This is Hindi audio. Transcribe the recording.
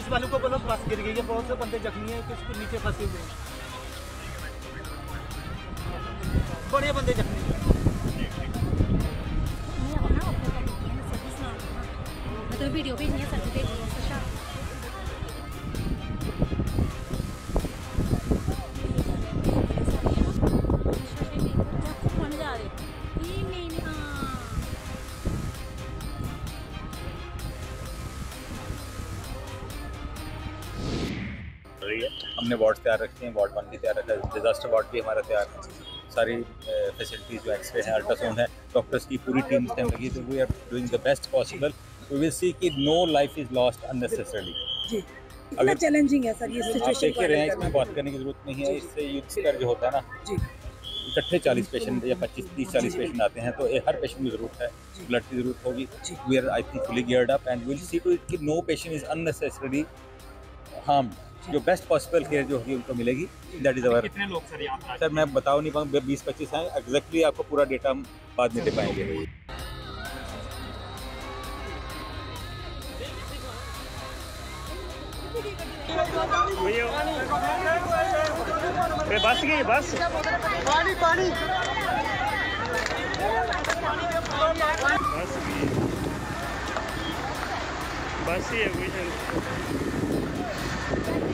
पुलिस वालों को बोलो बस गिर गई है, बहुत से बंदे जख्मी हैं, कुछ नीचे फंसे हुए हैं, बड़े बंदे जख्मी हैं। मैं तो वीडियो भेजनी है, सर भेज हमने वार्ड तैयार रखे हैं, वार्ड 1 भी तैयार रखा है, डिजास्टर वार्ड भी हमारा तैयार है, सारी फैसिलिटीज़ जो एक्सरे हैं, अल्ट्रासाउंड है, डॉक्टर्स की पूरी टीम इस टाइम लगी, तो we are doing the best possible. We will see कि no life is lost unnecessarily. जी, कितना चैलेंजिंग है सर ये आप सिचुएशन देख रहे हैं, इसमें बात करने की जरूरत नहीं है, इससे युद्ध स्तर जो होता है ना जी, इकट्ठे 40 पेशेंट या 25-30-40 पेशेंट आते हैं, तो हर पेशेंट की ज़रूरत है, ब्लड की ज़रूरत होगी। We are I think fully geared up and will see to it कि no patient is unnecessarily harm. जो बेस्ट पॉसिबल केयर जो होगी उनको मिलेगी। That is our. कितने लोग सर यहाँ पर? सर मैं बताओ नहीं पाऊँ, 20-25 हैं एग्जैक्टली, आपको पूरा डेटा हम बाद में दे पाएंगे। बस गई बस, पानी पानी बस ही है कोई।